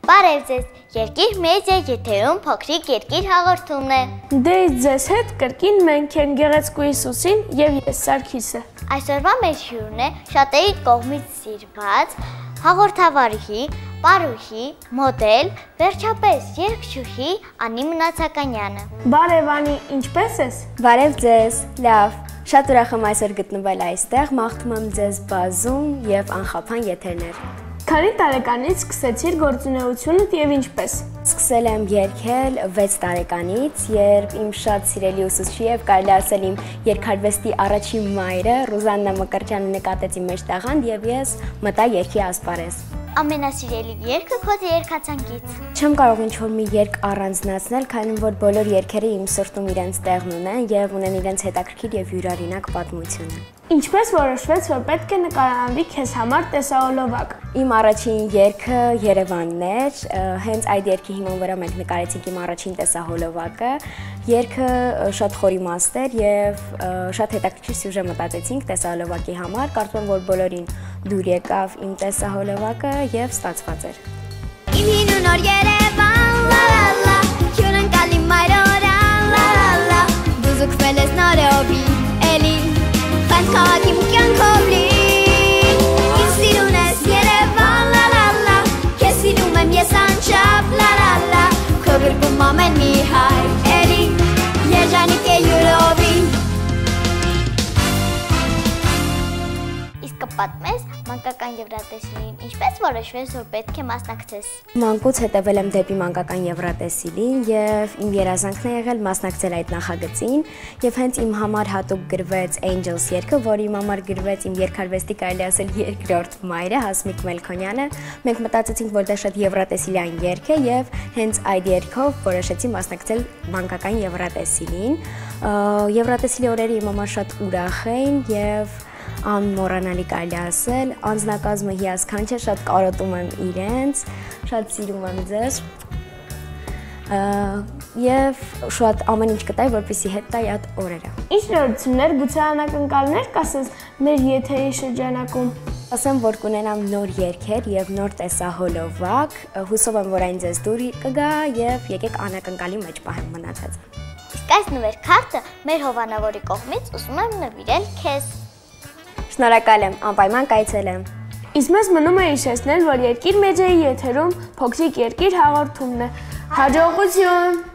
Բարև ձեզ, Երկիր մեծ է, եթերում փոքրիկ երկիր հաղորդումն է։ Դե ձեզ հետ կրկին մենք ենք Գեղեցկուհի Սուսին եւ ես Սարգիսը։ Այսօրվա մեր հյուրն է շատերի կողմից սիրված հաղորդավարի, պարուհի, մոդել, վերջապես երգչուհի Անի Մնացականյանը։ Բարև Անի, ինչպե՞ս ես։ Բարև ձեզ, լավ։ Շատ ուրախ եմ այսօր գտնվել այստեղ, մաղթում եմ ձեզ բազում եւ անխափան եթերներ։ Քանի տարեկանից սկսեցիր գործունեությունդ եւ ինչպես։ Սկսել եմ երգել 6 տարեկանից, երբ իմ շատ սիրելի ուսուցչի եւ կարելի ասել իմ երգարվեստի առաջին մայրը Ռուզաննա Մկրտչյանը նկատեց իմ մեջ տաղանդ եւ ես մտա երգի ասպարեզ։ Ամենասիրելի երգը քո երգացանկից։ Չեմ կարող ինչ-որ մի երգ առանձնացնել, քանի որ բոլոր երգերը իմ սրտում իրենց տեղն ունեն եւ ունեն իրենց հետաքրքիր եւ յուրօրինակ պատմությունը։ Ինչպես որոշվեց, որ պետք է նկարանվի քեզ համար տեսահոլովակ։ Իմ առաջին երգը Երևանն էր, հենց այդ երգի հիման վրա մենք նկարեցինք իմ առաջին տեսահոլովակը։ Երգը շատ խորիմաստ էր եւ շատ հետաքրքիր սյուժե մտածեցինք տեսահոլովակի համար, կարծում եմ, որ բոլորին դուր եկավ իմ տեսահոլովակը եւ ստացված էր։ Իմ հին ու նոր Երևան, լա լա լա, հյուրընկալի մայրորան, լա լա լա, դու զուգվել ես նորովի, էլի, խանդ քաղաքի կյանքով լի, ինձ սիրուն ես Երևան, լա լա լա, քեզ սիրում եմ ես անչափ, լա լա լա, քո գրկում ամեն մի հայ, էլի, երջանիկ է յուրովի։ Իսկ կպատմես մանկական եվրատեսիլին, ինչպես որոշվեց, որ պետք է մասնակցես։ Մանկուց հետևել եմ դեպի մանկական եվրատեսիլին եւ իմ երազանքն է եղել մասնակցել այդ նախագծին եւ հենց իմ համար հատուկ գրվեց Angels երգը, որի իմ համար գրվեց իմ երգարվեստի կարելի ասել երկրորդ մայրը Հասմիկ Մելքոնյանը։ Մենք մտածեցինք, որ դա շատ եվրատեսիլյան երգ է եւ հենց այդ երգով որոշեցի մասնակցել մանկական եվրատեսիլին։ Եվրատեսիլի օրերը իմ համար շատ ուրախ էին եւ անմոռանալի կարելի ասել, անձնակազմը հիասքանչ է, շատ կարոտում եմ իրենց, շատ սիրում եմ ձեզ եւ շատ ամեն ինչ կտայի, որպեսզի հետ տայի այդ օրերը։ Ինչ նորություններ, գուցե անակնկալներ կասես մեր եթերի շրջանակում։ Ասեմ, որ կունենամ նոր երգեր եւ նոր տեսահոլովակ, հուսով եմ, որ այն ձեզ դուր կգա եւ եկեք անակնկալի մեջ պահեմ մնացածը։ Իսկ այս նվեր քարտը մեր հովանավորի կողմից ուզում եմ նվիրել քեզ։ Շնորհակալ եմ, անպայման կայցելեմ։ Իսկ մեզ մնում է հիշեցնել, որ Երկիր մեջեի եթերում փոքրիկ երկիր հաղորդումն է։ Հաջողություն։